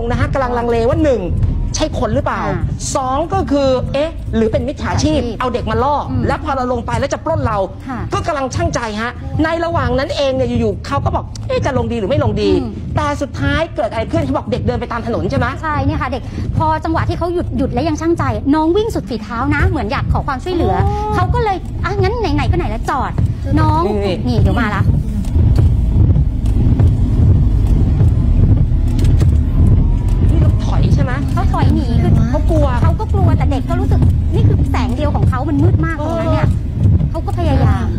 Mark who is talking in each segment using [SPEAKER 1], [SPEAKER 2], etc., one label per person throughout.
[SPEAKER 1] นะฮะกำลังลังเลว่า1ใช่คนหรือเปล่า2ก็คือหรือเป็นมิจฉาชีพเอาเด็กมาล่อแล้วพอเราลงไปแล้วจะปล้นเราก็กำลังชั่งใจฮะในระหว่างนั้นเองเนี่ยอยู่ๆเขาก็บอกจะลงดีหรือไม่ลงดีแต่สุดท้ายเกิดอะไรขึ้นเขาบอกเด็กเดินไปตามถนนใช่ไหม
[SPEAKER 2] ใช่เนี่ยค่ะเด็กพอจังหวะที่เขาหยุดและยังชั่งใจน้องวิ่งสุดฝีเท้านะเหมือนอยากขอความช่วยเหลือเขาก็เลยงั้นไหนๆก็ไหนแล้วจอดน้องนี่เดี๋ยวมาละเขาถอยหนีคือเขากลัวแต่เด็กก็รู้สึกนี่คือแสงเดียวของเขามันมืดมากตรงนั้นเนี่ยเขาก็พยายาม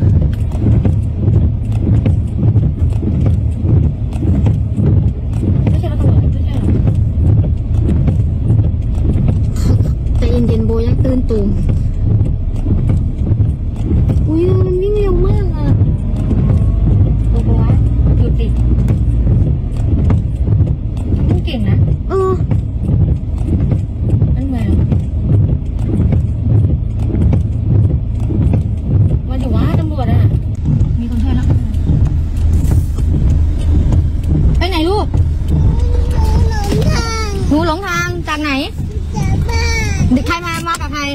[SPEAKER 2] ไม่ใช่ว่าตำรวจไม่ใช่ใจเย็นๆโบยังตื่นตูมอุ้ยมันวิ่งเร็วมากอ่ะโบว่าหยุดดิวิ่งเก่งนะหนูหลงทางจากไหนเด็กใครมากับใคร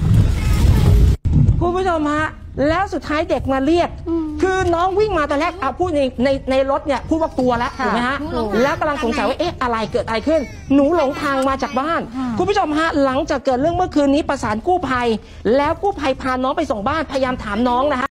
[SPEAKER 1] คุณผู้ชมฮะแล้วสุดท้ายเด็กมาเรียกคือน้องวิ่งมาตอนแรกพูดในรถเนี่ยพูดว่ากลัวแล้วถูกไหมฮะแล้วกำลังสงสัยว่าอะไรเกิดอะไรขึ้นหนูหลงทางมาจากบ้านคุณผู้ชมฮะหลังจากเกิดเรื่องเมื่อคืนนี้ประสานกู้ภัยแล้วกู้ภัยพาน้องไปส่งบ้านพยายามถามน้องนะฮะ